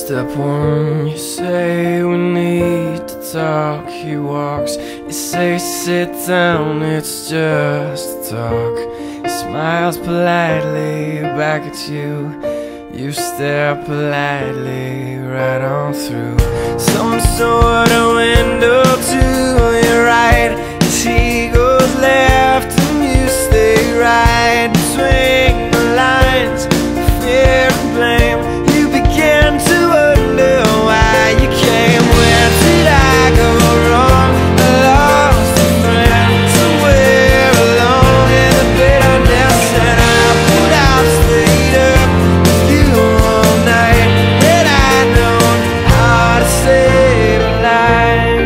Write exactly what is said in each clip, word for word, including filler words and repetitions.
Step one, you say we need to talk. He walks, you say sit down, it's just talk. He smiles politely back at you. You stare politely right on through some sort of window to your right. As he goes left and you stay right, between the lines of fear and blame. You begin to wonder why you came. Where did I go wrong? I lost a friend somewhere alone in the bitterness, and I would have stayed up with you all night had I known how to save a life.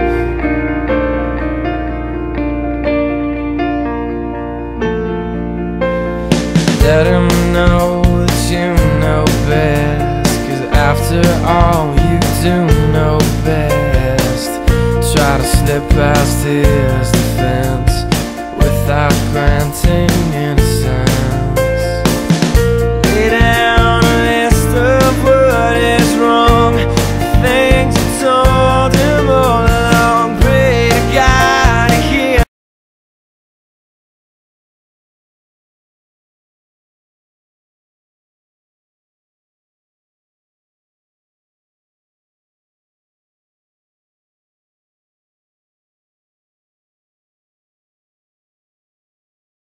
Let him know that you know best, 'cause after all you do know best. Try to slip past his defense without granting